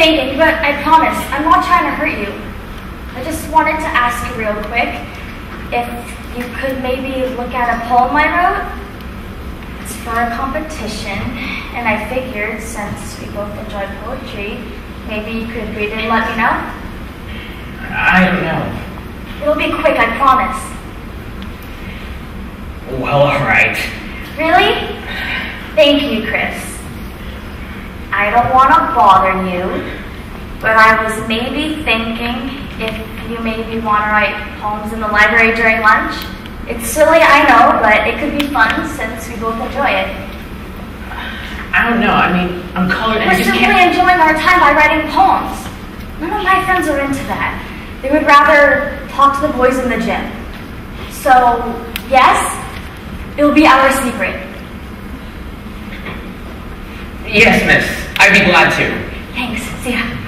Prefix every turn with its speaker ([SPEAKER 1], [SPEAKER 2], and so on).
[SPEAKER 1] thinking, but I promise, I'm not trying to hurt you. I just wanted to ask you real quick if you could maybe look at a poem I wrote. It's for a competition, and I figured since we both enjoy poetry, maybe you could read it and let me know.
[SPEAKER 2] I don't know.
[SPEAKER 1] It'll be quick, I promise.
[SPEAKER 2] Well, alright.
[SPEAKER 1] Really? Thank you, Chris. I don't want to bother you, but I was maybe thinking if you maybe want to write poems in the library during lunch. It's silly, I know, but it could be fun since we both enjoy it.
[SPEAKER 2] I don't know, I mean, I'm colored and I
[SPEAKER 1] We're
[SPEAKER 2] just
[SPEAKER 1] simply
[SPEAKER 2] can't...
[SPEAKER 1] enjoying our time by writing poems. None of my friends are into that. They would rather talk to the boys in the gym. So, yes, it'll be our secret.
[SPEAKER 2] Yes, miss. I'd be glad to.
[SPEAKER 1] Thanks. See ya.